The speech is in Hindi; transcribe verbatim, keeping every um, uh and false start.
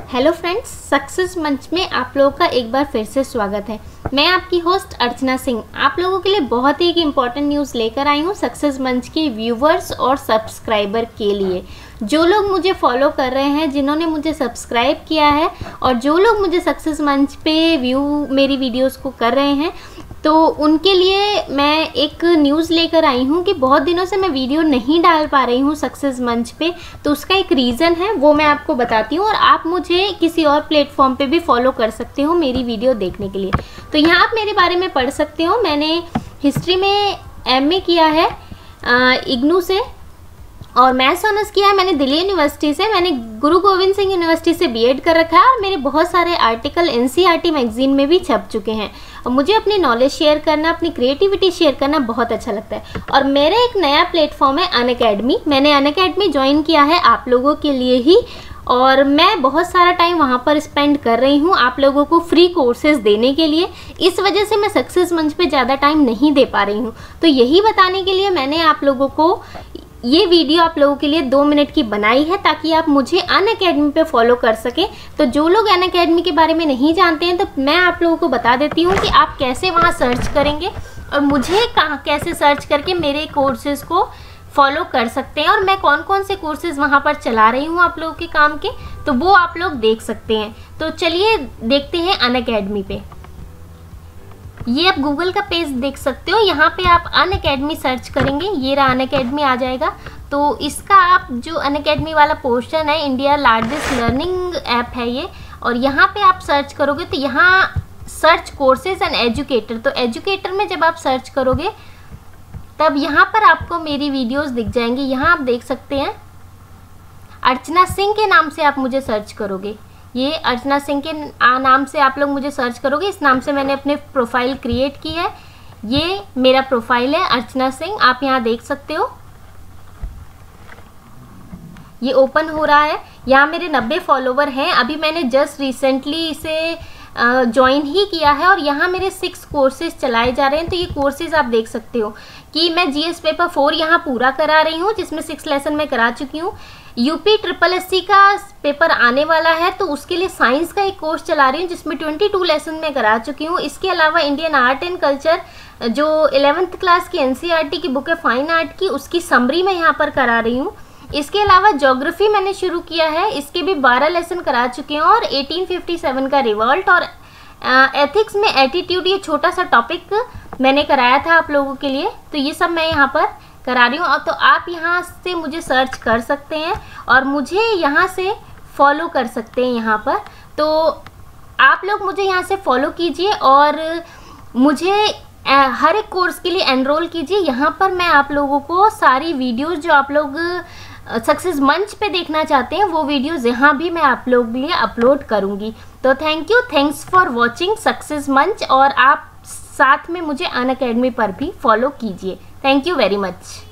हेलो फ्रेंड्स, सक्सेस मंच में आप लोगों का एक बार फिर से स्वागत है। मैं आपकी होस्ट अर्चना सिंह आप लोगों के लिए बहुत ही एक इम्पॉर्टेंट न्यूज़ लेकर आई हूँ सक्सेस मंच के व्यूवर्स और सब्सक्राइबर के लिए। जो लोग मुझे फॉलो कर रहे हैं, जिन्होंने मुझे सब्सक्राइब किया है और जो लोग मुझे सक्सेस मंच पे व्यू मेरी वीडियोस को कर रहे हैं, तो उनके लिए मैं एक न्यूज़ लेकर आई हूँ कि बहुत दिनों से मैं वीडियो नहीं डाल पा रही हूँ सक्सेस मंच पे। तो उसका एक रीज़न है, वो मैं आपको बताती हूँ और आप मुझे किसी और प्लेटफॉर्म पे भी फॉलो कर सकते हो मेरी वीडियो देखने के लिए। तो यहाँ आप मेरे बारे में पढ़ सकते हो। मैंने हिस्ट्री में एमए किया है इग्नू से और मैथ्स ऑनर्स किया है मैंने दिल्ली यूनिवर्सिटी से। मैंने गुरु गोविंद सिंह यूनिवर्सिटी से बीएड कर रखा है और मेरे बहुत सारे आर्टिकल एनसीईआरटी मैगजीन में भी छप चुके हैं। और मुझे अपनी नॉलेज शेयर करना, अपनी क्रिएटिविटी शेयर करना बहुत अच्छा लगता है। और मेरा एक नया प्लेटफॉर्म है अनअकैडमी। मैंने अनअकैडमी ज्वाइन किया है आप लोगों के लिए ही और मैं बहुत सारा टाइम वहाँ पर स्पेंड कर रही हूँ आप लोगों को फ्री कोर्सेज देने के लिए। इस वजह से मैं सक्सेस मंच पे ज़्यादा टाइम नहीं दे पा रही हूँ। तो यही बताने के लिए मैंने आप लोगों को ये वीडियो आप लोगों के लिए दो मिनट की बनाई है ताकि आप मुझे अनअकैडमी पे फॉलो कर सकें। तो जो लोग अनअकैडमी के बारे में नहीं जानते हैं, तो मैं आप लोगों को बता देती हूँ कि आप कैसे वहाँ सर्च करेंगे और मुझे कहाँ कैसे सर्च करके मेरे कोर्सेज़ को फॉलो कर सकते हैं और मैं कौन कौन से कोर्सेज़ वहाँ पर चला रही हूँ आप लोगों के काम के, तो वो आप लोग देख सकते हैं। तो चलिए देखते हैं अनअकैडमी पे। ये आप गूगल का पेज देख सकते हो, यहाँ पे आप अनअकैडमी सर्च करेंगे, ये रहा अनअकैडमी आ जाएगा। तो इसका आप जो अनअकैडमी वाला पोर्शन है, इंडिया लार्जेस्ट लर्निंग ऐप है ये, और यहाँ पे आप सर्च करोगे तो यहाँ सर्च कोर्सेज एंड एजुकेटर, तो एजुकेटर में जब आप सर्च करोगे तब यहाँ पर आपको मेरी वीडियोस दिख जाएंगी। यहाँ आप देख सकते हैं अर्चना सिंह के नाम से आप मुझे सर्च करोगे, ये अर्चना सिंह के नाम से आप लोग मुझे सर्च करोगे। इस नाम से मैंने अपने प्रोफाइल क्रिएट की है, ये मेरा प्रोफाइल है अर्चना सिंह, आप यहाँ देख सकते हो। ये ओपन हो रहा है, यहाँ मेरे नब्बे फॉलोवर हैं। अभी मैंने जस्ट रिसेंटली इसे ज्वाइन ही किया है और यहाँ मेरे सिक्स कोर्सेज चलाए जा रहे हैं। तो ये कोर्सेज आप देख सकते हो कि मैं जीएस पेपर फोर यहाँ पूरा करा रही हूँ, जिसमें सिक्स लेसन मैं करा चुकी हूँ। यूपी ट्रिपल एससी का पेपर आने वाला है, तो उसके लिए साइंस का एक कोर्स चला रही हूँ जिसमें बाईस लेसन में करा चुकी हूँ। इसके अलावा इंडियन आर्ट एंड कल्चर जो इलेवेंथ क्लास की एनसीईआरटी की बुक है फाइन आर्ट की, उसकी समरी मैं यहाँ पर करा रही हूँ। इसके अलावा ज्योग्राफी मैंने शुरू किया है, इसके भी बारह लेसन करा चुके हैं और अठारह सौ सत्तावन का रिवॉल्ट और एथिक्स में एटीट्यूड, ये छोटा सा टॉपिक मैंने कराया था आप लोगों के लिए। तो ये सब मैं यहाँ पर करा रही हूँ और तो आप यहाँ से मुझे सर्च कर सकते हैं और मुझे यहाँ से फॉलो कर सकते हैं यहाँ पर। तो आप लोग मुझे यहाँ से फॉलो कीजिए और मुझे हर एक कोर्स के लिए एनरोल कीजिए। यहाँ पर मैं आप लोगों को सारी वीडियोस जो आप लोग सक्सेस मंच पे देखना चाहते हैं, वो वीडियोस यहाँ भी मैं आप लोगों के लिए अपलोड करूँगी। तो thank you, thanks for watching success मंच और आप साथ में मुझे अनअकैडमी पर भी फॉलो कीजिए। Thank you very much.